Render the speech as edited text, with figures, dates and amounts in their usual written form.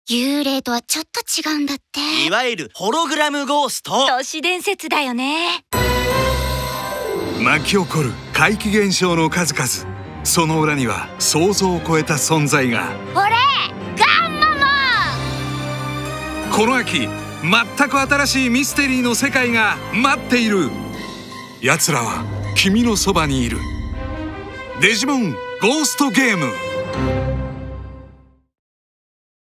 幽霊とはちょっと違うんだって。 いわゆるホログラムゴースト。 都市伝説だよね。 巻き起こる怪奇現象の数々。その裏には想像を超えた存在が。 俺ガンマモン。 この秋全く新しいミステリーの世界が待っている。奴らは君のそばにいる。デジモンゴーストゲーム。